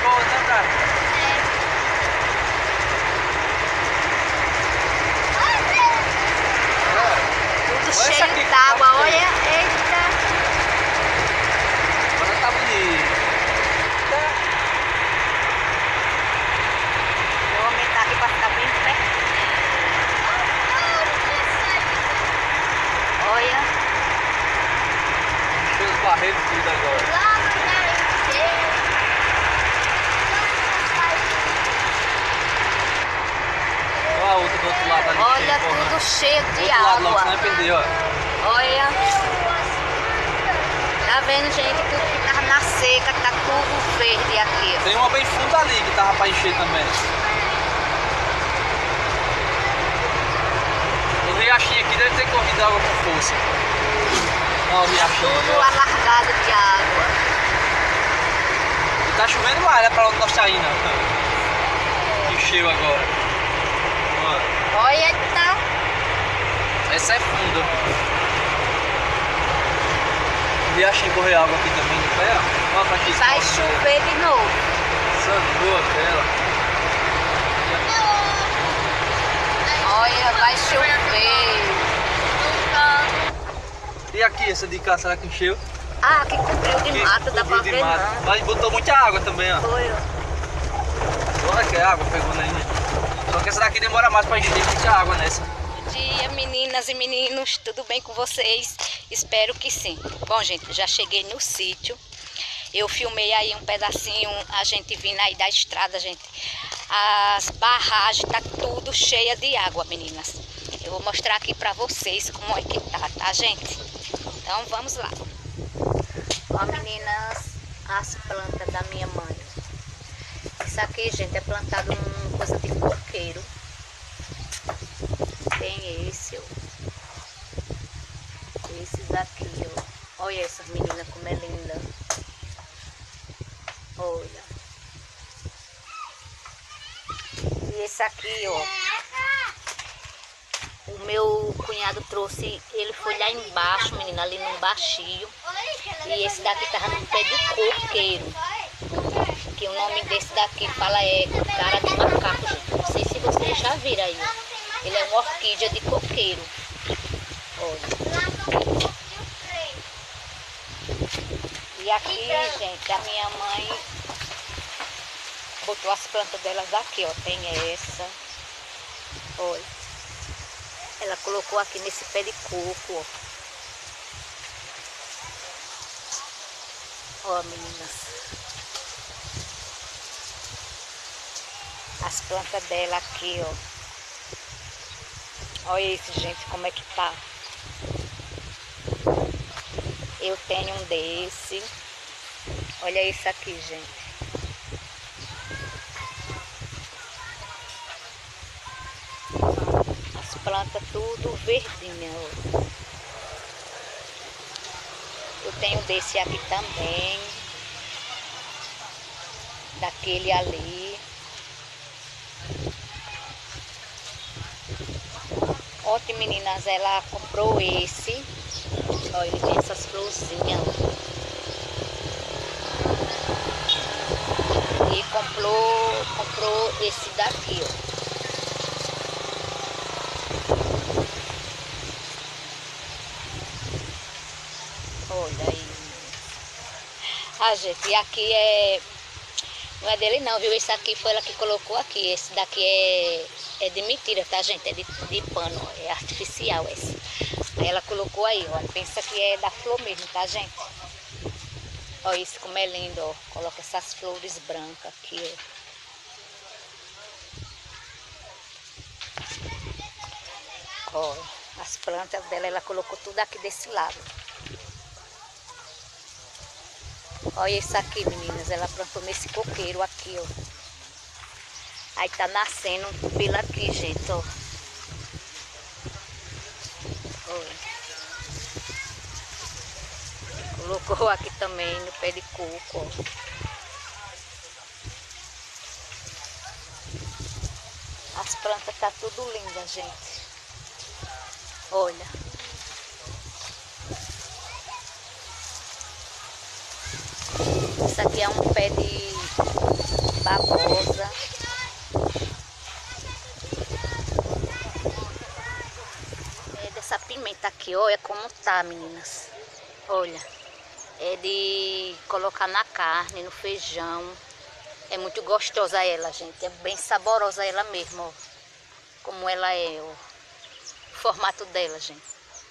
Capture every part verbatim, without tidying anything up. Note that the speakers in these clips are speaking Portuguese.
boa, né, cara? Tudo Olha essa cheio aqui que d'água, tá olha, feia. eita. Agora tá bonito. Vou aumentar aqui pra ficar bem perto. Olha. Encheu os barreiros tudo agora. Olha a outra do outro lado ali. Olha, cheio, tudo cheio do de outro lado, logo, água. você não vai perder, ó. Olha. Tá vendo, gente? Tudo que tava na seca, tá tudo verde aqui. Tem uma bem funda ali que tava pra encher também. O riachinho aqui deve ter corrido água com força. Olha o riachinho. Tudo Ó. alargado de água. E tá chovendo mais, né? Pra onde nós tá indo. Ó. Encheu agora. Ó. Olha, tá. Essa é funda. O riachinho correu água aqui também no pé, ó. Olha pra aqui. Vai chover de novo. Sangrou aquela. Olha, vai chover. E aqui, essa de cá, será que encheu? Ah, aqui cobriu de Aqui mato, dá pra cobriu de ver mato. não. Mas botou muita água também, ó. Foi, ó. Olha que água pegou na linha. Só que essa daqui demora mais pra encher, muita água nessa. Bom dia, meninas e meninos, tudo bem com vocês? Espero que sim. Bom, gente, já cheguei no sítio. Eu filmei aí um pedacinho, a gente vindo aí da estrada, gente. As barragens tá tudo cheia de água, meninas. Eu vou mostrar aqui pra vocês como é que tá, tá, gente? Então, vamos lá. Ó, meninas, as plantas da minha mãe. Isso aqui, gente, é plantado em coisa de coqueiro. Tem esse, ó. Esses aqui, ó. Olha essas meninas como é linda. Olha. E esse aqui, ó. O meu cunhado trouxe, ele foi lá embaixo, menina, ali no baixio. E esse daqui tava no pé de coqueiro. Que o nome desse daqui fala é cara de macaco, gente. Não sei se vocês já viram aí. Ele é uma orquídea de coqueiro. Olha. E aqui, gente, a minha mãe botou as plantas delas aqui, ó. Tem essa. Olha. Ela colocou aqui nesse pé de coco, ó. Ó, meninas. As plantas dela aqui, ó. Olha isso, gente, como é que tá. Eu tenho um desse. Olha isso aqui, gente. As plantas tudo verdinha, ó. Eu tenho desse aqui também. Daquele ali. Ontem, meninas, ela comprou esse. Olha, ele tem essas florzinhas. E comprou, comprou esse daqui, ó. Olha aí. Ah, gente, e aqui é... Não é dele não, viu? Esse aqui foi ela que colocou aqui. Esse daqui é, é de mentira, tá, gente? É de, de pano, é artificial esse. Aí ela colocou aí, ó. Pensa que é da flor mesmo, tá, gente? Olha isso como é lindo, ó. Coloca essas flores brancas aqui, ó. Ó, as plantas dela, ela colocou tudo aqui desse lado. Olha isso aqui, meninas. Ela plantou nesse coqueiro aqui, ó. Aí tá nascendo pela aqui, gente, ó. Olha. Colocou aqui também no pé de coco, ó. As plantas tá tudo linda, gente. Olha. Isso aqui é um pé de babosa. É dessa pimenta aqui, olha como tá, meninas. Olha, é de colocar na carne, no feijão. É muito gostosa ela, gente. É bem saborosa ela mesmo, ó. Como ela é, ó. O formato dela, gente.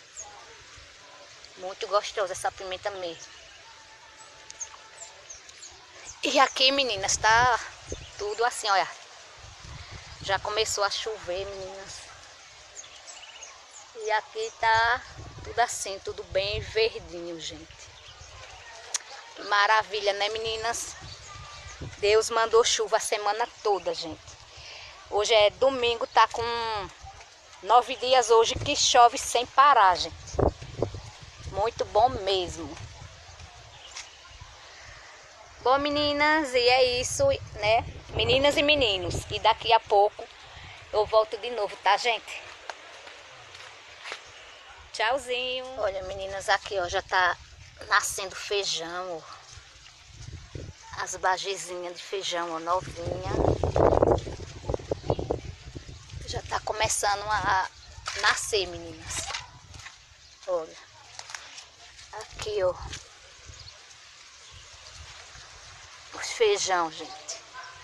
Muito gostosa essa pimenta mesmo. E aqui, meninas, tá tudo assim, olha. Já começou a chover, meninas. E aqui tá tudo assim, tudo bem verdinho, gente. Que maravilha, né, meninas? Deus mandou chuva a semana toda, gente. Hoje é domingo, tá com nove dias hoje que chove sem parar, gente. Muito bom mesmo. Bom, meninas, e é isso, né? Meninas e meninos. E daqui a pouco eu volto de novo, tá, gente? Tchauzinho. Olha, meninas, aqui, ó, já tá nascendo feijão, ó. As bagezinhas de feijão, ó, novinha. Já tá começando a nascer, meninas. Olha. Aqui, ó. Os feijão, gente.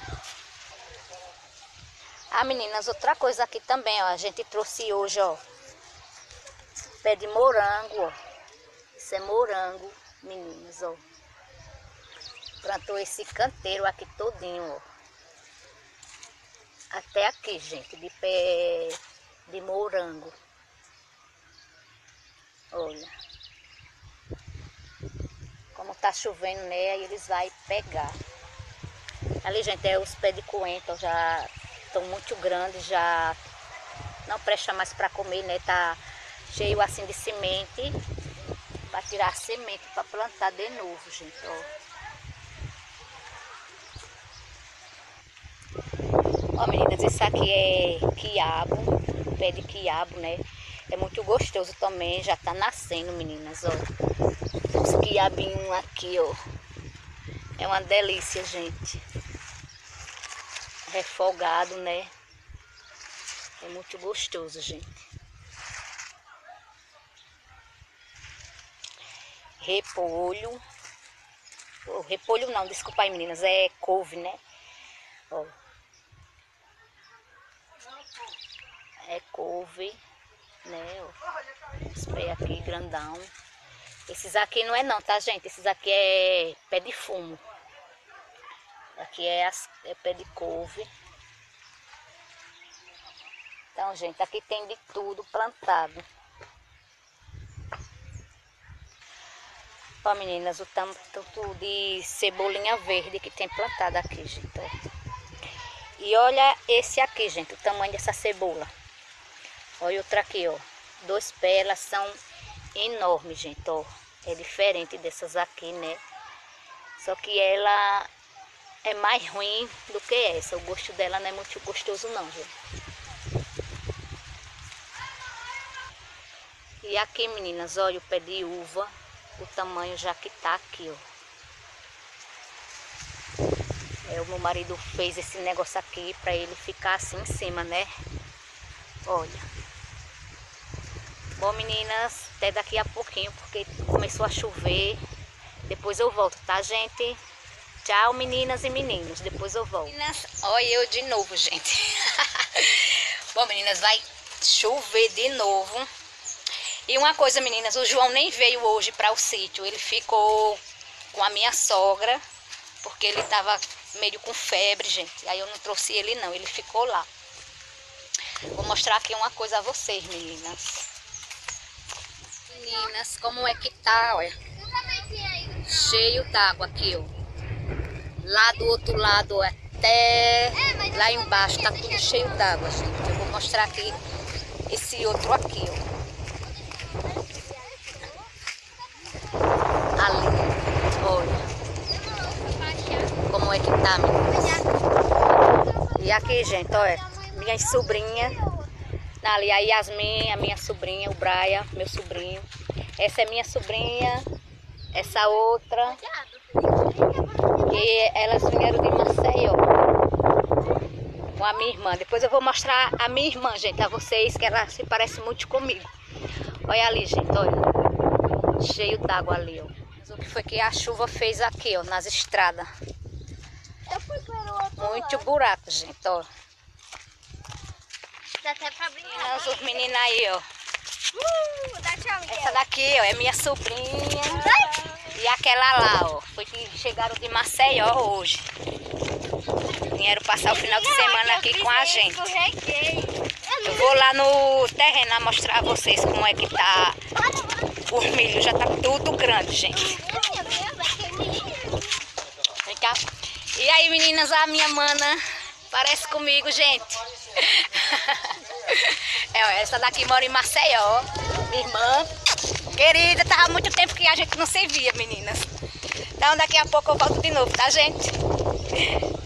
Ah, meninas, outra coisa aqui também, ó. A gente trouxe hoje, ó. Pé de morango, ó. Isso é morango, meninas, ó. Plantou esse canteiro aqui todinho, ó. Até aqui, gente, de pé de morango. Olha. Como tá chovendo, né? Aí eles vão pegar. Ali, gente, é os pés de coentro, já estão muito grandes, já não presta mais para comer, né? Tá cheio assim de semente, para tirar a semente, para plantar de novo, gente, ó. Ó, meninas, isso aqui é quiabo, pé de quiabo, né? É muito gostoso também, já tá nascendo, meninas, ó. Os quiabinhos aqui, ó. É uma delícia, gente. Refogado, né? É muito gostoso, gente. Repolho. Oh, repolho não, desculpa aí, meninas. É couve, né? Ó. É couve, né? Ó. Esse pé aqui grandão. Esses aqui não é não, tá, gente? Esses aqui é pé de fumo. Aqui é, as, é pé de couve. Então, gente, aqui tem de tudo plantado. Ó, meninas, o tanto de cebolinha verde que tem plantado aqui, gente, ó. E olha esse aqui, gente, o tamanho dessa cebola. Olha outra aqui, ó. Dois pés, elas são enormes, gente, ó. É diferente dessas aqui, né? Só que ela é mais ruim do que essa. O gosto dela não é muito gostoso não, gente. E aqui, meninas, olha o pé de uva. O tamanho já que tá aqui, ó. É, o meu marido fez esse negócio aqui pra ele ficar assim em cima, né? Olha. Bom, meninas, até daqui a pouquinho, porque começou a chover. Depois eu volto, tá, gente? Tchau, meninas e meninos. Depois eu volto. Meninas, olha eu de novo, gente. Bom, meninas, vai chover de novo. E uma coisa, meninas, o João nem veio hoje para o sítio. Ele ficou com a minha sogra, porque ele tava meio com febre, gente. Aí eu não trouxe ele não, ele ficou lá. Vou mostrar aqui uma coisa a vocês, meninas. Meninas, como é que tá, olha. Cheio d'água aqui, ó. Lá do outro lado, até lá embaixo, tá tudo cheio d'água, gente. Eu vou mostrar aqui esse outro aqui, ó. Ali, olha. Como é que tá, meninas? E aqui, gente, olha. Minhas sobrinhas. Ali a Yasmin, a minha sobrinha, o Braia, meu sobrinho. Essa é minha sobrinha. Essa outra. que elas vieram de Maceió com a minha irmã. Depois eu vou mostrar a minha irmã, gente, a vocês, que ela se parece muito comigo. Olha ali, gente, olha. Cheio d'água ali, ó. Mas o que foi que a chuva fez aqui, ó, nas estradas. Muito buraco, gente, ó. Dá até pra brincar. Meninas, os meninos aí, ó. Uh, dá tchau, Miguel. Essa daqui, ó, é minha sobrinha. E aquela lá, ó, foi que chegaram de Maceió hoje. Vieram passar o final de semana aqui com a gente. Eu vou lá no terreno a mostrar a vocês como é que tá o milho. Já tá tudo grande, gente. Vem cá. E aí, meninas, a minha mana parece comigo, gente. É, essa daqui mora em Maceió. Minha irmã querida, tava há muito tempo que a gente não se via, meninas. Então daqui a pouco eu volto de novo, tá, gente?